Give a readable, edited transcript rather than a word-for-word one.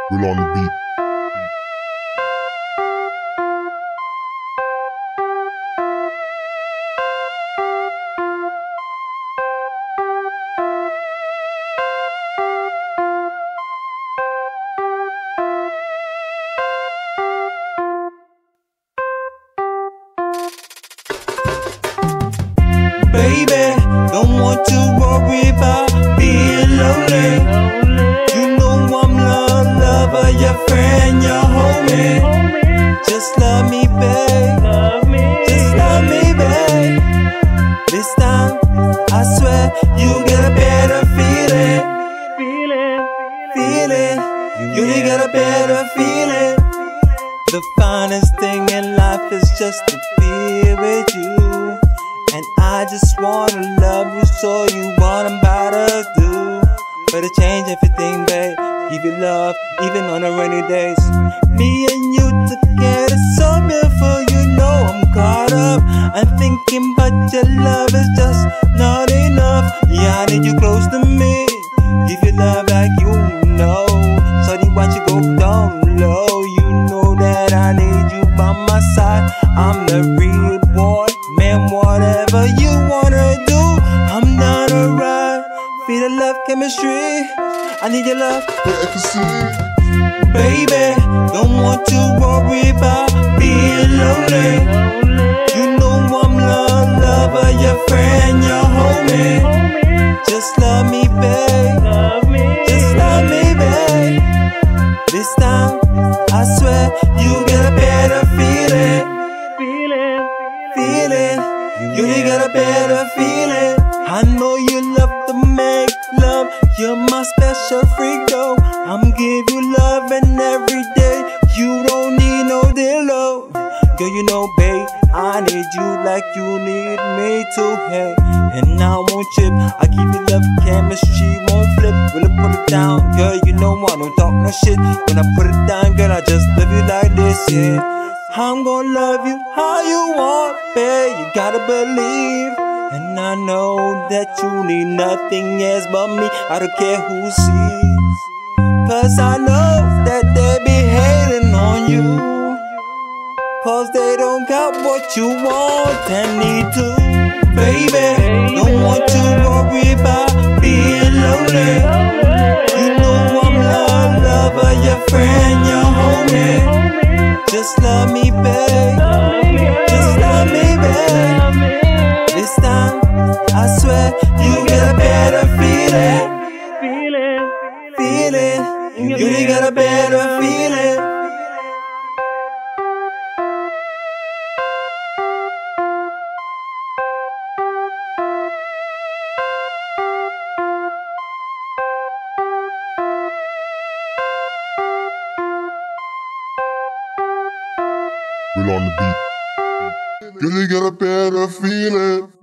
Will on the beat. Baby, don't want to worry about being lonely. You know I'm lover, your friend, your homie. Just love me, babe. Just love me, babe. This time, I swear, you get a better feeling. You get a better feeling. The finest thing in life is just to be with you. And I just wanna love you, so you what I'm about to do. Better change everything, babe. Give you love, even on the rainy days. Me and you together, so beautiful, you know I'm caught up. I'm thinking, but your love is just not enough. Yeah, I need you close to me. Give you love like you know. Sorry, why you go down low? You know that I need you by my side. I'm the real boy. Man, whatever you wanna do, I'm down to ride. Feel the love chemistry, I need your love, baby, don't want to worry about being lonely. You know I'm lover, your friend, your homie. Just love me, babe. Just love me, babe. This time, I swear, you get a better feeling. You get a better feeling. I know you love to make love. You're my special freak though. I'm give you love and every day. You don't need no dildo. Girl, you know, babe, I need you like you need me too, hey. And I won't trip, I give you love, chemistry won't flip. Really put it down, girl, you know I don't talk no shit. When I put it down, girl, I just love you like this, yeah. I'm gonna love you how you want, babe, you gotta believe. And I know that you need nothing else but me, I don't care who sees. Cause I know that they be hating on you. Cause they don't got what you want and need to. Baby, don't want to worry about being lonely. You know I'm lover, your friend, your homie. Just love me, babe. Just love me, babe. This time, I swear, you get a better feeling. You get a better feeling. Will on the beat. Girl, you get a better feeling.